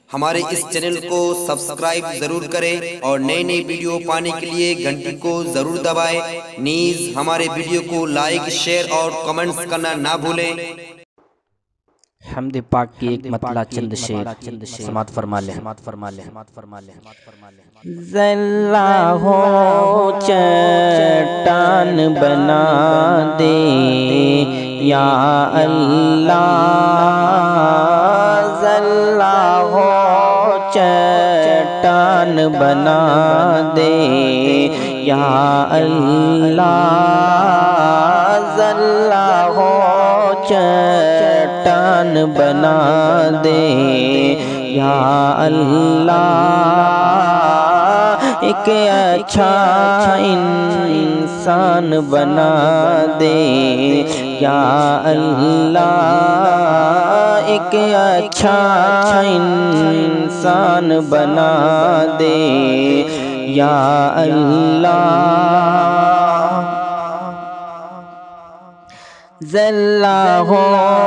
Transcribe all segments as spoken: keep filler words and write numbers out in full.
ہمارے اس چینل کو سبسکرائب ضرور کریں اور نئے نئے ویڈیو پانے کے لیے گھنٹی کو ضرور دبائیں۔ نیز ہمارے ویڈیو کو لائک، شیئر اور کمنٹس کرنا نہ بھولیں۔ حمد پاک کی ایک مطلع چند شعر سماعت فرما لیں۔ ذلہ ہو چٹان بنا دے یا اللہ، ذلہ ہو چٹان بنا دے یا اللہ، ذلہ ہو چٹان بنا دے یا اللہ، ایک اچھا انسان بنا دے یا اللہ، ایک اچھا انسان بنا دے یا اللہ، ذلہ ہو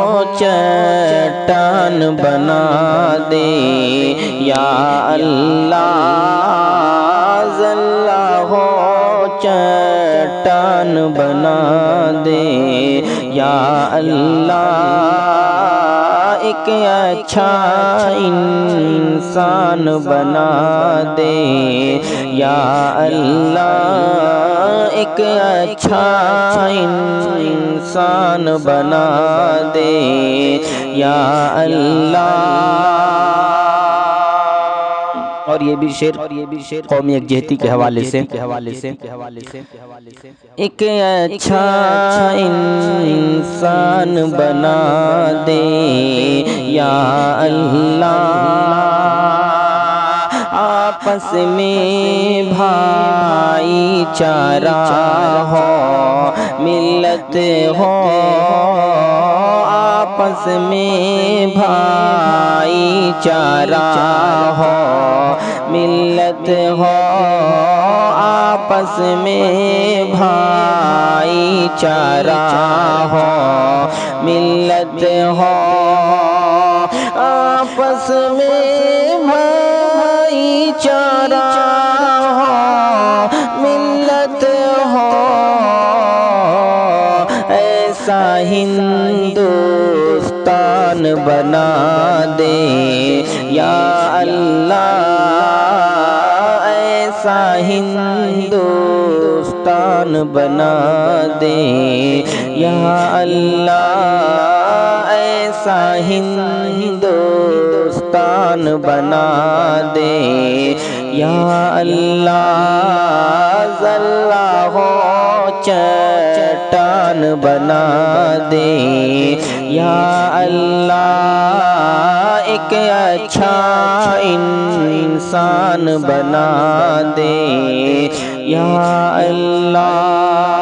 چٹان بنا دے یا اللہ، ذلہ ہو چٹان بنا دے یا اللہ، ایک اچھا انسان بنا دے یا اللہ، ایک اچھا انسان بنا دے یا اللہ۔ اور یہ بھی شعر قومی یکجہتی کے حوالے سے، ایک اچھا انسان بنا دے یا اللہ، آپس میں بھائی چارہ ہو، ملت ہو، آپس میں بھائی چارہ ہو، ملت ہو، آپس میں بھائی چارہ ہو، ملت ہو، آپس میں بھائی چارہ ہو، ملت ہو، ایسا ہندوستان بنا دے یا اللہ، ایسا ہندوستان بنا دے یا اللہ، ایسا ہندوستان بنا دے یا اللہ، ذلہ ہو چٹان بنا دے یا اللہ، ایک اچھا انسان بنا دے یا اللہ۔